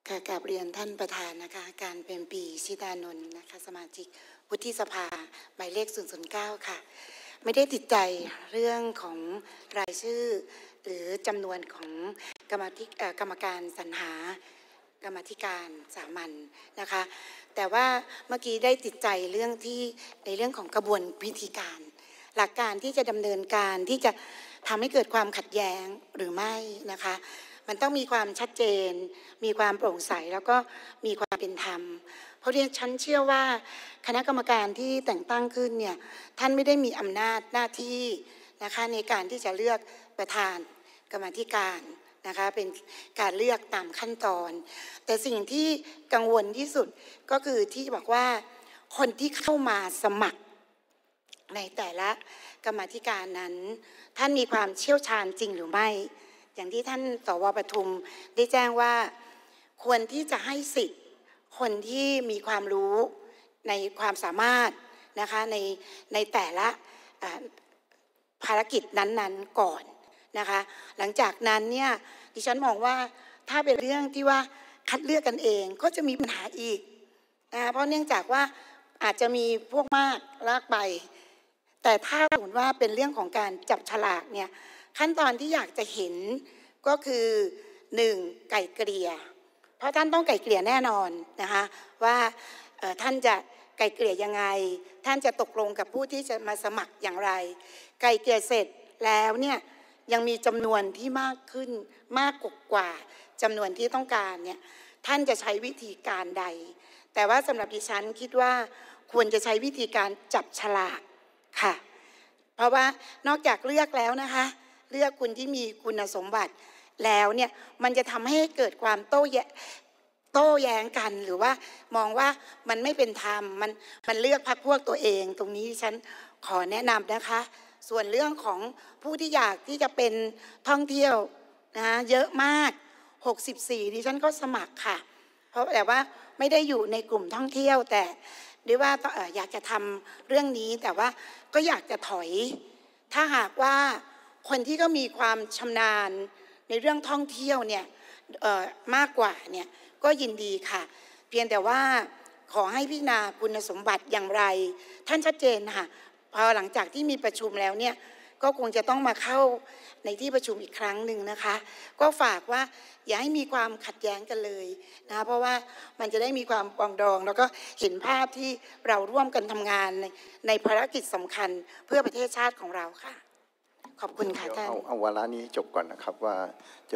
ค่ะกราบเรียนท่านประธานนะคะการเป็นปีชิตานนท์นะคะสมาชิกวุฒิสภาหมายเลข009ค่ะไม่ได้ติดใจเรื่องของรายชื่อหรือจำนวนของกรรมการสรรหากรรมธิการสามัญนะคะแต่ว่าเมื่อกี้ได้ติดใจเรื่องที่ในเรื่องของกระบวนวิธีการหลักการที่จะดำเนินการที่จะทำให้เกิดความขัดแย้งหรือไม่นะคะมันต้องมีความชัดเจนมีความโปร่งใสแล้วก็มีความเป็นธรรมเพราะฉันเชื่อว่าคณะกรรมการที่แต่งตั้งขึ้นเนี่ยท่านไม่ได้มีอำนาจหน้าที่นะคะในการที่จะเลือกประธานกรรมธิการนะคะเป็นการเลือกตามขั้นตอนแต่สิ่งที่กังวลที่สุดก็คือที่บอกว่าคนที่เข้ามาสมัครในแต่ละกรรมธิการนั้นท่านมีความเชี่ยวชาญจริงหรือไม่อย่างที่ท่านสว.ปทุมได้แจ้งว่าควรที่จะให้สิทธิ์คนที่มีความรู้ในความสามารถนะคะในแต่ละภารกิจนั้นๆก่อนนะคะหลังจากนั้นเนี่ยดิฉันมองว่าถ้าเป็นเรื่องที่ว่าคัดเลือกกันเองก็จะมีปัญหาอีกนะเพราะเนื่องจากว่าอาจจะมีพวกมากลากไปแต่ถ้าสมมติว่าเป็นเรื่องของการจับฉลากเนี่ยขั้นตอนที่อยากจะเห็นก็คือ1ไก่เกลี่ยเพราะท่านต้องไก่เกลี่ยแน่นอนนะคะว่าท่านจะไก่เกลี่ยยังไงท่านจะตกลงกับผู้ที่จะมาสมัครอย่างไรไก่เกลี่ยเสร็จแล้วเนี่ยยังมีจำนวนที่มากขึ้นมากกว่าจำนวนที่ต้องการเนี่ยท่านจะใช้วิธีการใดแต่ว่าสำหรับดิฉันคิดว่าควรจะใช้วิธีการจับฉลากค่ะเพราะว่านอกจากเลือกแล้วนะคะเลือกคุณที่มีคุณสมบัติแล้วเนี่ยมันจะทำให้เกิดความโต้แย้งกันหรือว่ามองว่ามันไม่เป็นธรรมมันเลือกพรรคพวกตัวเองตรงนี้ฉันขอแนะนำนะคะส่วนเรื่องของผู้ที่อยากที่จะเป็นท่องเที่ยวนะเยอะมาก64ดิฉันก็สมัครค่ะเพราะแต่ว่าไม่ได้อยู่ในกลุ่มท่องเที่ยวแต่ด้วยว่าอยากจะทำเรื่องนี้แต่ว่าก็อยากจะถอยถ้าหากว่าคนที่ก็มีความชำนาญในเรื่องท่องเที่ยวเนี่ยมากกว่าเนี่ยก็ยินดีค่ะเพียงแต่ว่าขอให้พิจารณาคุณสมบัติอย่างไรท่านชัดเจนค่ะพอหลังจากที่มีประชุมแล้วเนี่ยก็คงจะต้องมาเข้าในที่ประชุมอีกครั้งหนึ่งนะคะก็ฝากว่าอย่าให้มีความขัดแย้งกันเลยนะเพราะว่ามันจะได้มีความปรองดองแล้วก็เห็นภาพที่เราร่วมกันทำงานในภารกิจสำคัญเพื่อประเทศชาติของเราค่ะขอบคุณค่ะท่านเอาวาระนี้จบก่อนนะครับว่า